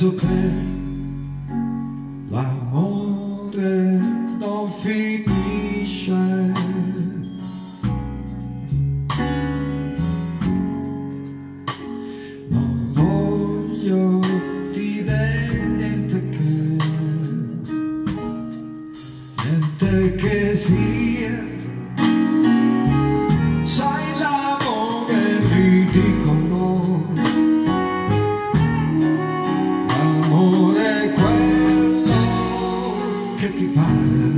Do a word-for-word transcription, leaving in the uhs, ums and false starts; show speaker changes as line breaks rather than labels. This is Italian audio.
penso che l'amore non finisce. Non voglio dire niente che, niente che sia. Sai, l'amore è ridicolo. L'amore è quello che ti pare.